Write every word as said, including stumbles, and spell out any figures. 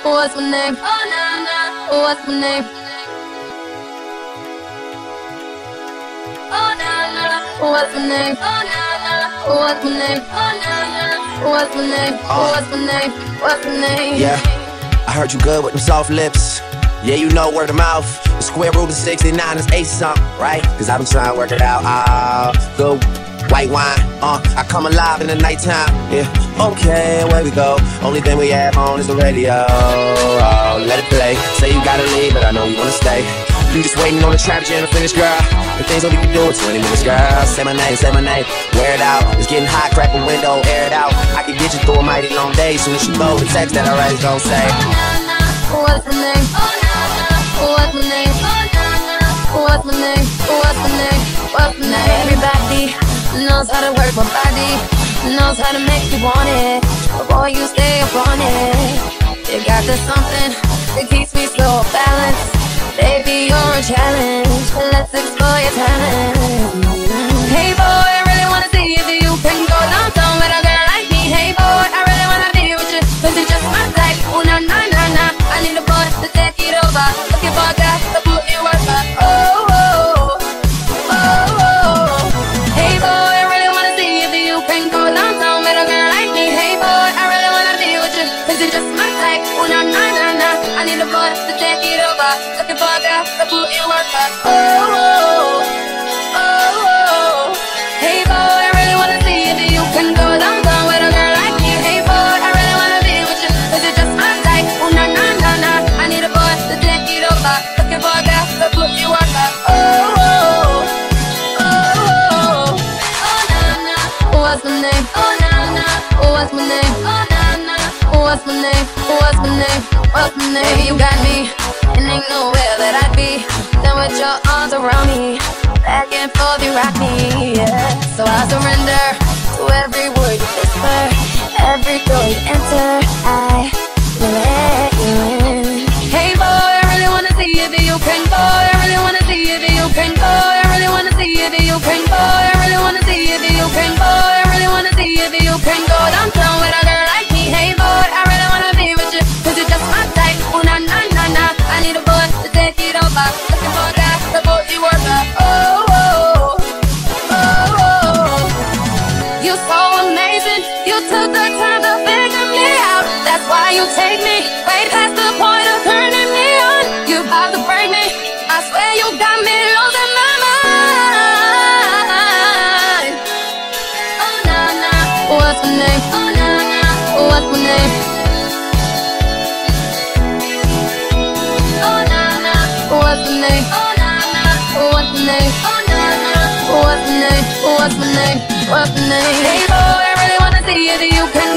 What's my name? Oh na na. What's my name? Oh na na. What's my name? Oh na na. What's my name? Oh na na. What's my name? What's my name? What's my name? Yeah, I heard you good with them soft lips. Yeah, you know word of mouth. The square root of sixty-nine is eight something, right? Cause I've been trying to work it out. Ah, good white wine. Uh, I come alive in the nighttime. Yeah, okay, away we go. Only thing we have on is the radio. Oh, let it play. Say you gotta leave, but I know you wanna stay. You just waiting on the traffic jam to finish, girl. The things that we can do in twenty minutes, girl. Say my name, say my name. Wear it out. It's getting hot, crack the window, air it out. I can get you through a mighty long day. Soon as you go, the text that I write is gon' say. What's my name? Oh na na. What's my name? Oh na na. What's my name? What's my name? What's my name? Everybody knows how to work my body, knows how to make you want it. But boy, you stay up on it. You got this something that keeps me so balanced. Baby, you're a challenge. Let's explore your talent. Hey boy, I really wanna see if you can go downtown with a girl like me. Hey boy, I really wanna be with you, cause you're just my type. Oh na na na na. I need a boy to take it over. Looking for a guy to put it work. Oh, oh, oh, oh. Hey boy, I really wanna see if you can go downtown with a girl like me. Hey boy, I really wanna be with you, cause you're just my type. Oh na na na na. I need a boy to take it over. Looking for a guy to put it work. Oh, oh, oh, oh. Hey boy, I really wanna see if you can go downtown with a girl like me. Hey boy, I really wanna be with you, cause you're just my type. Oh na na na na. I need a boy to take it over. Looking for a guy to put it work. Oh, oh, oh, oh. Oh na na. What's my name? Oh na na. What's my name? Oh na na. What's my name? What's my name? What's my name? Baby, you got me, and ain't nowhere that I'd be than with your arms around me. Back and forth you rock me, yeah. So I surrender to every word you whisper, every door you enter. I will let you in. Hey boy, I really wanna see if you can go. I really wanna see if you can go. I really wanna see if you can go. I really wanna see if you can go. I really wanna see if you can go downtown with a girl like me. Hey boy, I really wanna be with you, cause you're just my type. Oh na na na na. I need a boy to take it over. Looking for a guy to put it work. Oh, oh, oh, oh. You're so amazing. You took the time to figure me out. That's why you take me way past the point of turning me on. You about to break me. I swear you got me losing my mind. Oh na na. What's my name? Oh na na. What's my name? Oh na na. What's my name? Oh na na. What's my name? Oh na na. What's my name? What's my name? What's my name? Hey boy, I really wanna see if you can